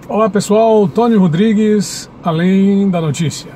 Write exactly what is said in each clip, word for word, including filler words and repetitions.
Olá pessoal, Tony Rodrigues, Além da Notícia.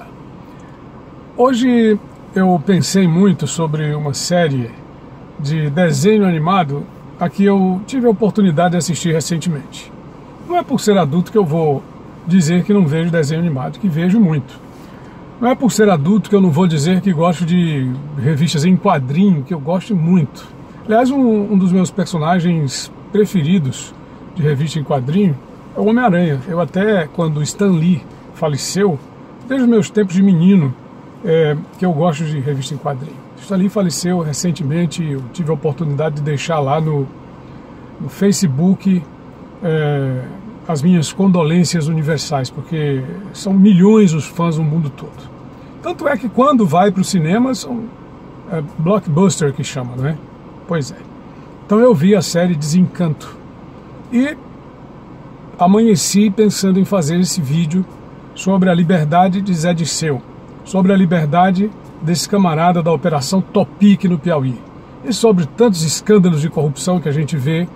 Hoje eu pensei muito sobre uma série de desenho animado a que eu tive a oportunidade de assistir recentemente. Não é por ser adulto que eu vou dizer que não vejo desenho animado, que vejo muito. Não é por ser adulto que eu não vou dizer que gosto de revistas em quadrinho, que eu gosto muito. Aliás, um, um dos meus personagens preferidos de revista em quadrinho é o Homem-Aranha. Eu até, quando Stan Lee faleceu, desde os meus tempos de menino, é, que eu gosto de revista em quadrinho. Stan Lee faleceu recentemente, eu tive a oportunidade de deixar lá no, no Facebook é, as minhas condolências universais, porque são milhões os fãs no mundo todo. Tanto é que quando vai para o cinema, são é, blockbuster que chama, não é? Pois é. Então eu vi a série Desencanto e amanheci pensando em fazer esse vídeo sobre a liberdade de Zé Dirceu, sobre a liberdade desse camarada da Operação Topic no Piauí, e sobre tantos escândalos de corrupção que a gente vê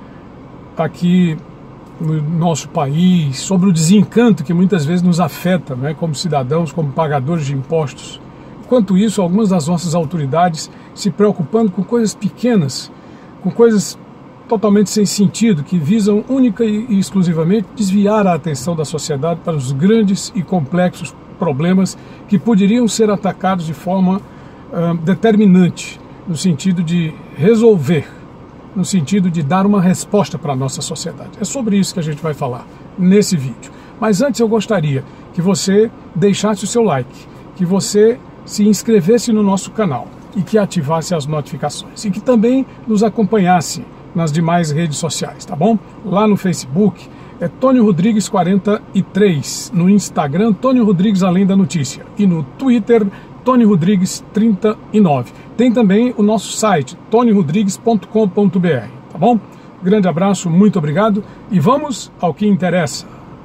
aqui no nosso país, sobre o desencanto que muitas vezes nos afeta, né, como cidadãos, como pagadores de impostos. Enquanto isso, algumas das nossas autoridades se preocupando com coisas pequenas, com coisas totalmente sem sentido, que visam única e exclusivamente desviar a atenção da sociedade para os grandes e complexos problemas que poderiam ser atacados de forma uh, determinante, no sentido de resolver, no sentido de dar uma resposta para a nossa sociedade. É sobre isso que a gente vai falar nesse vídeo. Mas antes eu gostaria que você deixasse o seu like, que você se inscrevesse no nosso canal e que ativasse as notificações e que também nos acompanhasse nas demais redes sociais, tá bom? Lá no Facebook é Tony Rodrigues quarenta e três, no Instagram Tony Rodrigues Além da Notícia e no Twitter Tony Rodrigues trinta e nove. Tem também o nosso site tony rodrigues ponto com ponto br, tá bom? Grande abraço, muito obrigado e vamos ao que interessa.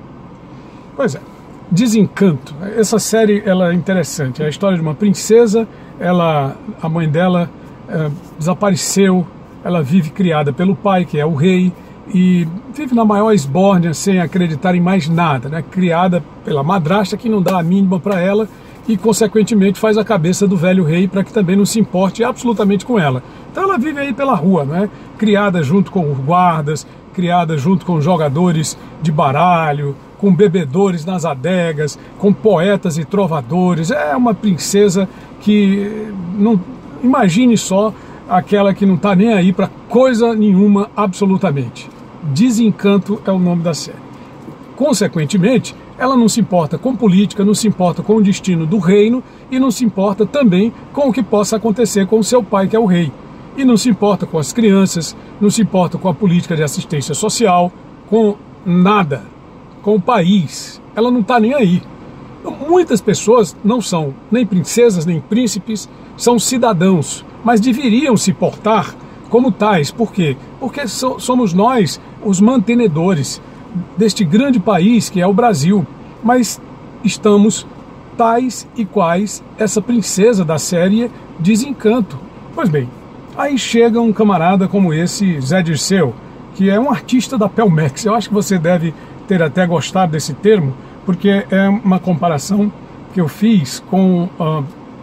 Pois é, Desencanto. Essa série ela é interessante, é a história de uma princesa, ela, a mãe dela é, desapareceu. Ela vive criada pelo pai, que é o rei, e vive na maior esbórnia, sem acreditar em mais nada, né? Criada pela madrasta, que não dá a mínima para ela, e consequentemente faz a cabeça do velho rei para que também não se importe absolutamente com ela. Então ela vive aí pela rua, né? Criada junto com os guardas, criada junto com jogadores de baralho, com bebedores nas adegas, com poetas e trovadores. É uma princesa que, não imagine só, aquela que não está nem aí para coisa nenhuma absolutamente. Desencanto é o nome da série. Consequentemente, ela não se importa com política, não se importa com o destino do reino e não se importa também com o que possa acontecer com o seu pai, que é o rei. E não se importa com as crianças, não se importa com a política de assistência social, com nada, com o país. Ela não está nem aí. Muitas pessoas não são nem princesas, nem príncipes, são cidadãos, mas deveriam se portar como tais. Por quê? Porque so, somos nós os mantenedores deste grande país que é o Brasil, mas estamos tais e quais essa princesa da série Desencanto. Pois bem, aí chega um camarada como esse Zé Dirceu, que é um artista da Pelmex. Eu acho que você deve ter até gostado desse termo, porque é uma comparação que eu fiz com uh,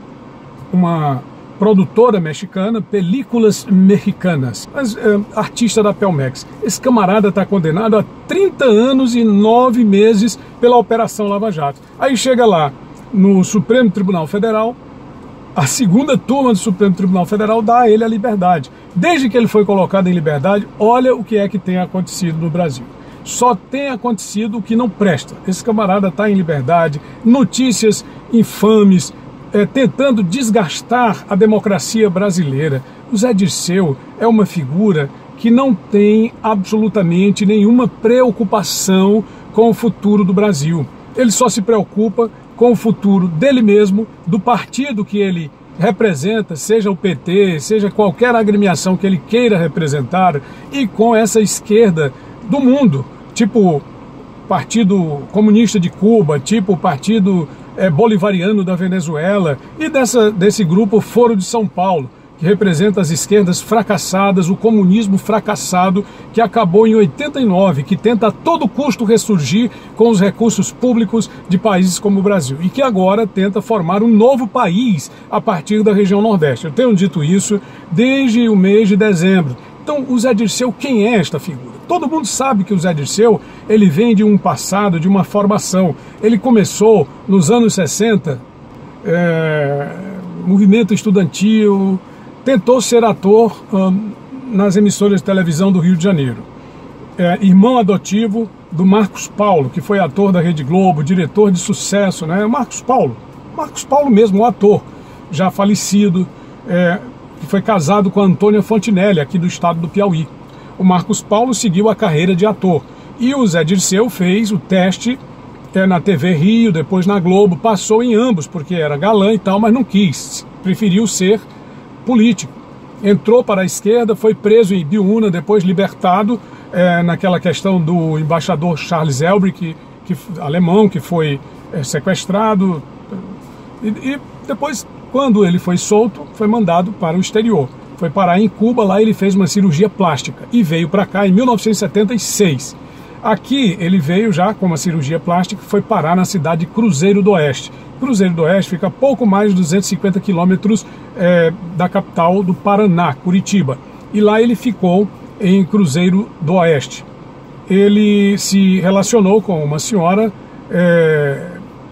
uma produtora mexicana, Películas Mexicanas, mas uh, artista da Pelmex. Esse camarada está condenado a trinta anos e nove meses pela Operação Lava Jato. Aí chega lá no Supremo Tribunal Federal, a segunda turma do Supremo Tribunal Federal dá a ele a liberdade. Desde que ele foi colocado em liberdade, olha o que é que tem acontecido no Brasil. Só tem acontecido o que não presta. Esse camarada está em liberdade, notícias infames, é, tentando desgastar a democracia brasileira. O Zé Dirceu é uma figura que não tem absolutamente nenhuma preocupação com o futuro do Brasil. Ele só se preocupa com o futuro dele mesmo, do partido que ele representa, seja o P T, seja qualquer agremiação que ele queira representar, e com essa esquerda do mundo, tipo Partido Comunista de Cuba, tipo Partido é, Bolivariano da Venezuela, e dessa, desse grupo Foro de São Paulo, que representa as esquerdas fracassadas, o comunismo fracassado, que acabou em oitenta e nove, que tenta a todo custo ressurgir com os recursos públicos de países como o Brasil, e que agora tenta formar um novo país a partir da região Nordeste. Eu tenho dito isso desde o mês de dezembro. Então, o Zé Dirceu, quem é esta figura? Todo mundo sabe que o Zé Dirceu, ele vem de um passado, de uma formação. Ele começou nos anos sessenta, é, movimento estudantil, tentou ser ator hum, nas emissoras de televisão do Rio de Janeiro. É, irmão adotivo do Marcos Paulo, que foi ator da Rede Globo, diretor de sucesso, né? Marcos Paulo, Marcos Paulo mesmo, o ator, já falecido, é, que foi casado com a Antônia Fontinelli, aqui do estado do Piauí. O Marcos Paulo seguiu a carreira de ator. E o Zé Dirceu fez o teste é, na T V Rio, depois na Globo, passou em ambos, porque era galã e tal, mas não quis, preferiu ser político. Entrou para a esquerda, foi preso em Ibiúna, depois libertado é, naquela questão do embaixador Charles Elbrick, que, que, alemão, que foi é, sequestrado. E, e depois, quando ele foi solto, foi mandado para o exterior. Foi parar em Cuba, lá ele fez uma cirurgia plástica e veio para cá em mil novecentos e setenta e seis. Aqui ele veio já com uma cirurgia plástica, foi parar na cidade de Cruzeiro do Oeste. Cruzeiro do Oeste fica a pouco mais de duzentos e cinquenta quilômetros é, da capital do Paraná, Curitiba. E lá ele ficou em Cruzeiro do Oeste. Ele se relacionou com uma senhora é,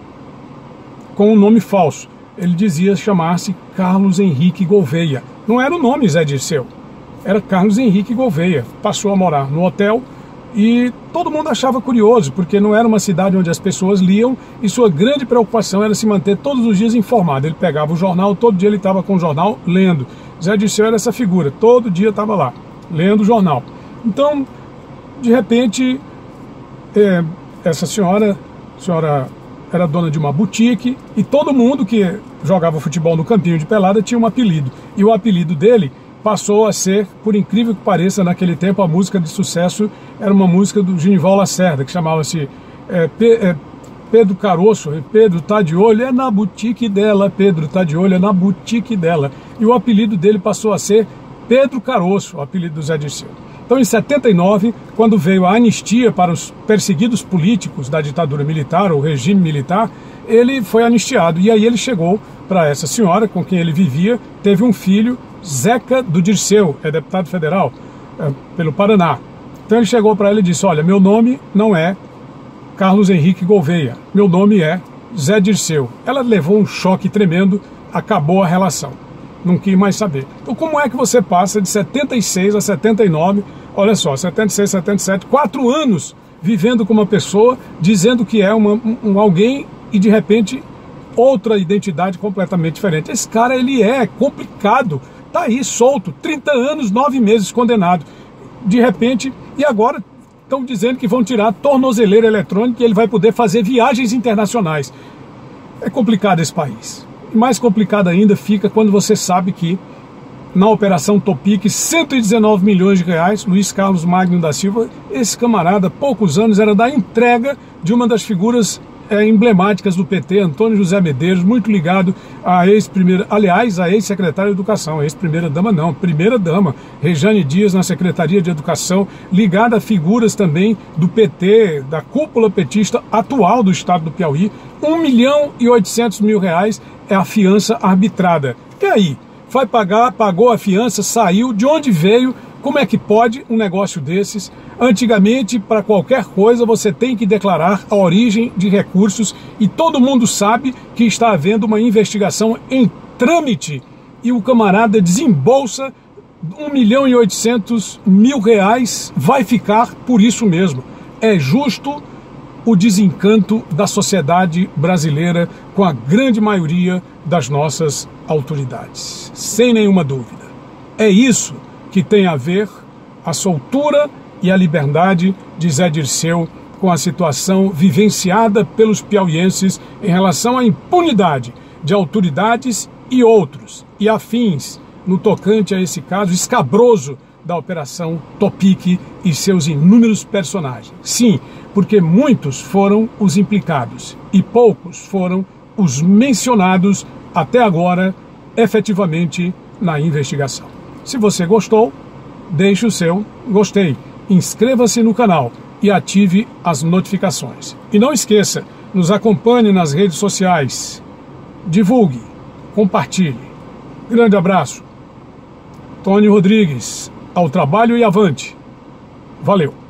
com um nome falso. Ele dizia chamar-se Carlos Henrique Gouveia. Não era o nome Zé Dirceu, era Carlos Henrique Gouveia. Passou a morar no hotel e todo mundo achava curioso, porque não era uma cidade onde as pessoas liam e sua grande preocupação era se manter todos os dias informado. Ele pegava o jornal, todo dia ele estava com o jornal lendo. Zé Dirceu era essa figura, todo dia estava lá, lendo o jornal. Então, de repente, é, essa senhora, senhora era dona de uma boutique e todo mundo que jogava futebol no campinho de pelada tinha um apelido. E o apelido dele passou a ser, por incrível que pareça, naquele tempo a música de sucesso era uma música do Genival Lacerda, que chamava-se é, é, Pedro Caroço. Pedro tá de olho, é na boutique dela, Pedro tá de olho, é na boutique dela. E o apelido dele passou a ser Pedro Caroço, o apelido do Zé Dirceu. Então, em setenta e nove, quando veio a anistia para os perseguidos políticos da ditadura militar, ou regime militar, ele foi anistiado. E aí ele chegou para essa senhora com quem ele vivia, teve um filho, Zeca do Dirceu, é deputado federal é, pelo Paraná. Então ele chegou para ela e disse, olha, meu nome não é Carlos Henrique Gouveia, meu nome é Zé Dirceu. Ela levou um choque tremendo, acabou a relação, não quis mais saber. Então como é que você passa de setenta e seis a setenta e nove, olha só, setenta e seis, setenta e sete, quatro anos vivendo com uma pessoa, dizendo que é uma, um, um alguém e de repente outra identidade completamente diferente. Esse cara, ele é complicado, tá aí solto, trinta anos, nove meses condenado. De repente, e agora estão dizendo que vão tirar a tornozeleira eletrônica e ele vai poder fazer viagens internacionais. É complicado esse país. E mais complicado ainda fica quando você sabe que na Operação Topic, cento e dezenove milhões de reais, Luiz Carlos Magno da Silva, esse camarada, há poucos anos, era da entrega de uma das figuras é, emblemáticas do P T, Antônio José Medeiros, muito ligado à ex-primeira, aliás, à ex-secretária de Educação, ex-primeira-dama não, primeira-dama, Rejane Dias, na Secretaria de Educação, ligada a figuras também do P T, da cúpula petista atual do estado do Piauí. um milhão e oitocentos mil reais é a fiança arbitrada. E aí? Vai pagar, pagou a fiança, saiu, de onde veio, como é que pode um negócio desses? Antigamente, para qualquer coisa, você tem que declarar a origem de recursos e todo mundo sabe que está havendo uma investigação em trâmite e o camarada desembolsa um milhão e oitocentos mil reais, vai ficar por isso mesmo. É justo o desencanto da sociedade brasileira com a grande maioria das nossas autoridades, sem nenhuma dúvida. É isso que tem a ver a soltura e a liberdade de Zé Dirceu com a situação vivenciada pelos piauienses em relação à impunidade de autoridades e outros, e afins, no tocante a esse caso escabroso da Operação Topic e seus inúmeros personagens. Sim, porque muitos foram os implicados e poucos foram os mencionados até agora efetivamente na investigação. Se você gostou, deixe o seu gostei, inscreva-se no canal e ative as notificações. E não esqueça, nos acompanhe nas redes sociais, divulgue, compartilhe. Grande abraço. Tony Rodrigues, ao trabalho e avante. Valeu!